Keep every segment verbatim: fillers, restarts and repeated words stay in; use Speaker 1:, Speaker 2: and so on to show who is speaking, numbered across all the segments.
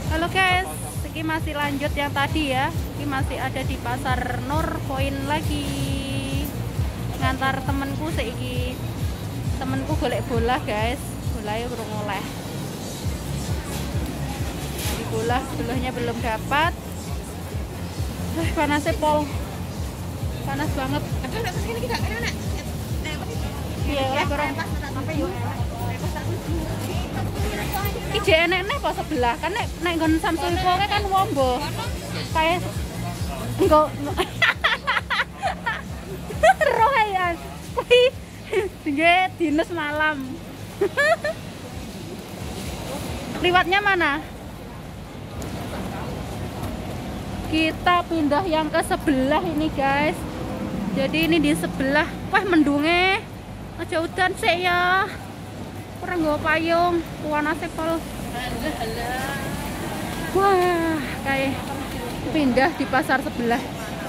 Speaker 1: Halo guys, ini masih lanjut yang tadi ya. Ini masih ada di pasar Norpoint lagi. Ngantar temenku seiki. Temenku golek bola guys. Bolanya belum oleh. Di bola sebelumnya belum dapat. Eh, panasnya pol. Panas banget. Iya, oleh barang. Iki enek nek apa sebelah kan nek nek nggon Samsung Poke kan wombo. Kayak engko royan. Kuwi nggih dinas malam. Liwatnya mana? Kita pindah yang ke sebelah ini guys. Jadi ini di sebelah. Wah mendunge. Aja udan sih ya. Kurang nggawa payung, panasnya pol. Wah, kayak pindah di pasar sebelah.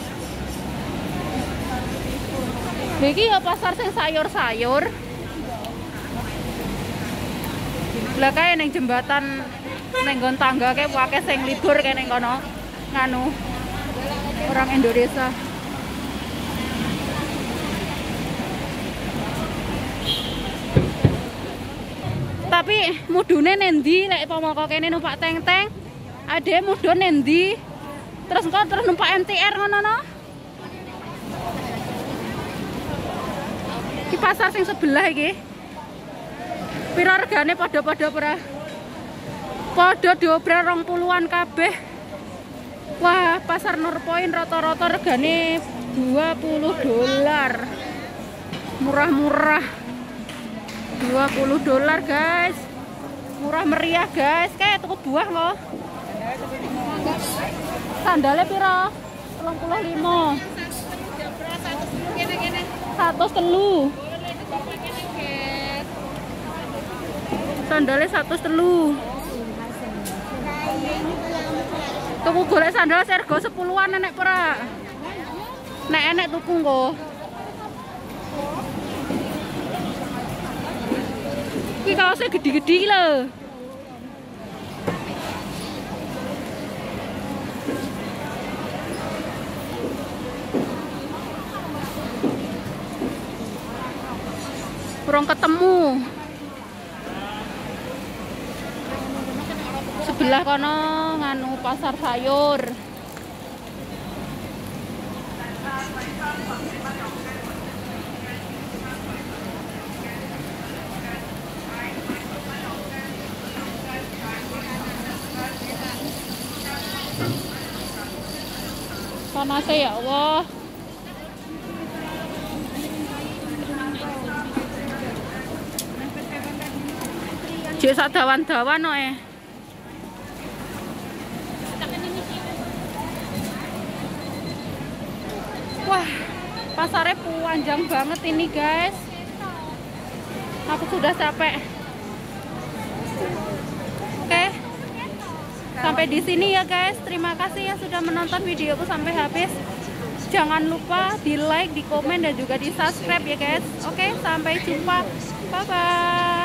Speaker 1: Iki ya pasar sing sayur-sayur. Lah kae ning jembatan ning nggon tangga kae akeh sing libur kae ning kono. Nganu orang Indonesia. Tapi mudune nendi lek pomoko kene numpak teng-teng. Ade mudun nendi? Terus engko terus numpak M T R ngono no. Di pasar sing sebelah iki. Piro regane padha-padha ora? Padha diobral rong puluhan kabeh. Wah, pasar Norpoint rata-rata regane dua puluh dolar. Murah-murah. dua puluh dolar guys, murah meriah guys. Kayak tuku buah loh. Sandalnya piro? tiga puluh lima. Satu telu. Sandalnya satu telu. Tuku golek sandal sergo sepuluhan enek pura. Nek enek tuku kok. Ini kaosnya gede-gede loh. Kurang ketemu. Sebelah kono nganu pasar sayur. Panasnya ya Allah. Jek sak dawan-dawan no eh. Wah, pasarnya panjang banget ini guys. Aku sudah capek. Oke. Sampai di sini ya guys. Terima kasih ya sudah menonton videoku sampai habis. Jangan lupa di like, di komen dan juga di subscribe ya guys. Oke, sampai jumpa. Bye bye.